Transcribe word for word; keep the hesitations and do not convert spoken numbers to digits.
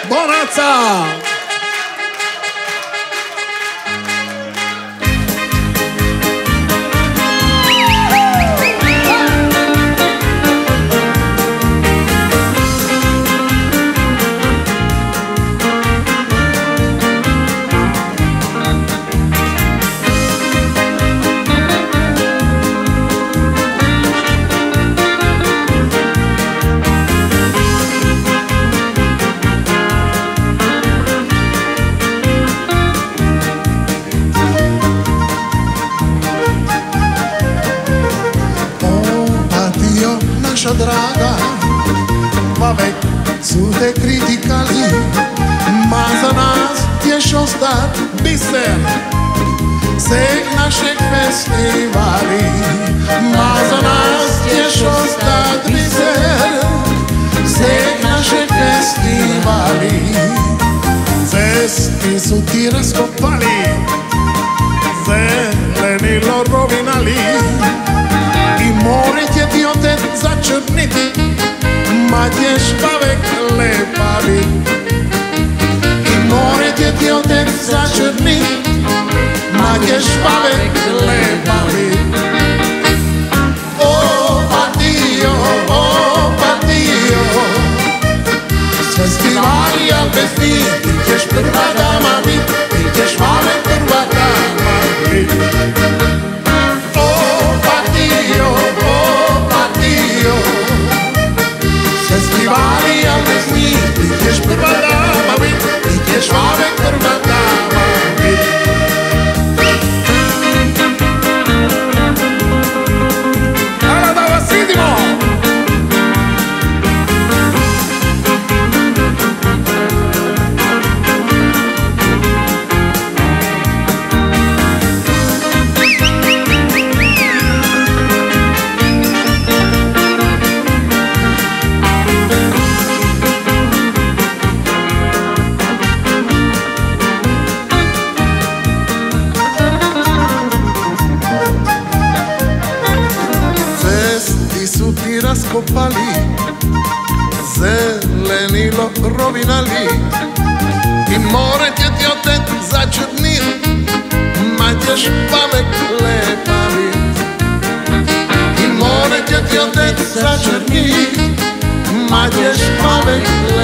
Bonanța! Draga, vavek su te kritikali, ma za nas je ostat biser sveg našeg festivali. Ma za nas je ostat biser sveg našeg festivali. Cesti su ti raskopali, zelenilo rovinali, i more će ti opet začrniti, ma ćeš pavek lepavi. I more će ti opet začrniti, ma ćeš pavek lepavi. O patio, o patio, festivali al bez njih, ti ćeš prva dama bit, ti ćeš pavek prva dama bit. Festivali al bez njih, ti ćeš prva dama bit, ti ćeš pavek prva dama bit. Hvala da vas vidimo! Raskopali, zelenilo rovinali, i more će ti otet začudnit, ma ćeš pavek lepavi. I more će ti otet začudnit, ma ćeš pavek